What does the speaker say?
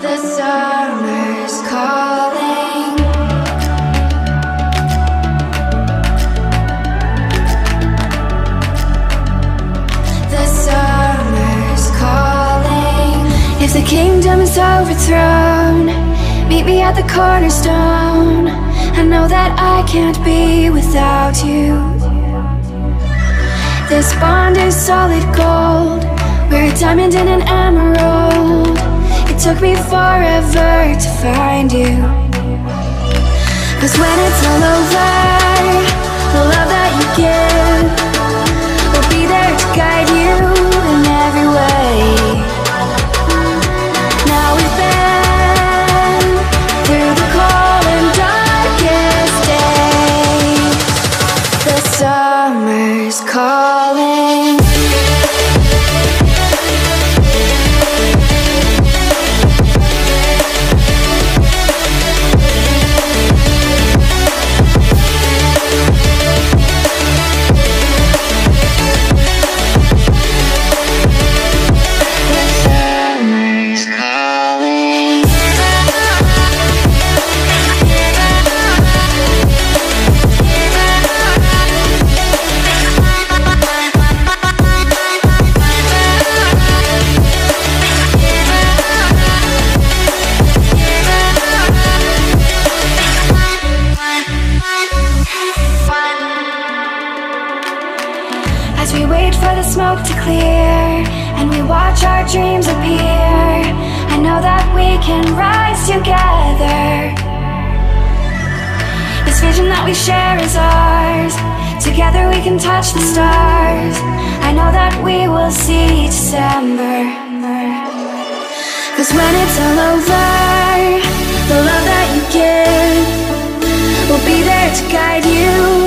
The summer's calling. The summer's calling. If the kingdom is overthrown, meet me at the cornerstone. I know that I can't be without you. This bond is solid gold. We're a diamond and an emerald. It took me forever to find you. 'Cause when it's all over, the love that you give will be there to guide you in every way. Now we've been through the cold and darkest days. The summer's calling. As we wait for the smoke to clear and we watch our dreams appear, I know that we can rise together. This vision that we share is ours. Together we can touch the stars. I know that we will see December. 'Cause when it's all over, the love that you give will be there to guide you